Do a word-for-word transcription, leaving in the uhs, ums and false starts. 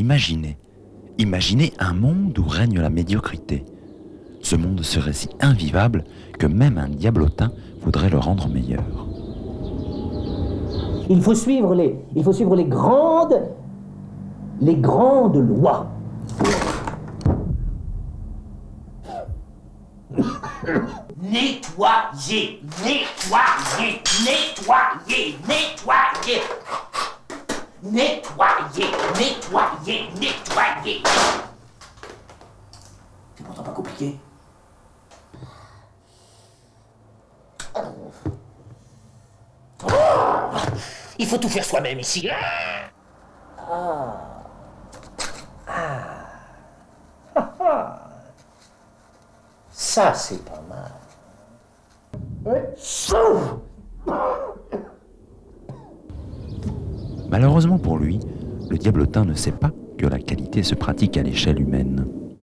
Imaginez, imaginez un monde où règne la médiocrité. Ce monde serait si invivable que même un diablotin voudrait le rendre meilleur. Il faut suivre les, il faut suivre les grandes, les grandes lois. Nettoyer, nettoyer, nettoyer, nettoyer. Nettoyer, nettoyer, nettoyer. C'est pourtant pas compliqué. Il faut tout faire soi-même ici. Ah. Ah. Ah, ah. Ça, c'est pas mal. Ouais. Malheureusement pour lui, le diablotin ne sait pas que la qualité se pratique à l'échelle humaine.